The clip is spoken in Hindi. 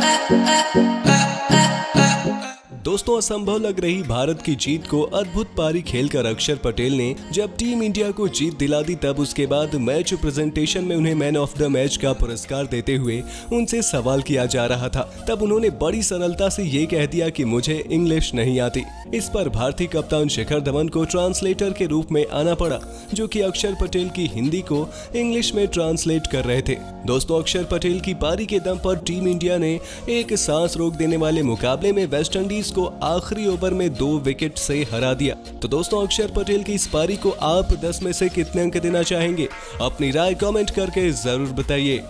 दोस्तों, असंभव लग रही भारत की जीत को अद्भुत पारी खेलकर अक्षर पटेल ने जब टीम इंडिया को जीत दिला दी, तब उसके बाद मैच प्रेजेंटेशन में उन्हें मैन ऑफ द मैच का पुरस्कार देते हुए उनसे सवाल किया जा रहा था। तब उन्होंने बड़ी सरलता से ये कह दिया कि मुझे इंग्लिश नहीं आती। इस पर भारतीय कप्तान शिखर धवन को ट्रांसलेटर के रूप में आना पड़ा, जो कि अक्षर पटेल की हिंदी को इंग्लिश में ट्रांसलेट कर रहे थे। दोस्तों, अक्षर पटेल की पारी के दम पर टीम इंडिया ने एक सांस रोक देने वाले मुकाबले में वेस्ट इंडीज को आखिरी ओवर में 2 विकेट से हरा दिया। तो दोस्तों, अक्षर पटेल की इस पारी को आप 10 में से कितने अंक देना चाहेंगे? अपनी राय कमेंट करके जरूर बताइए।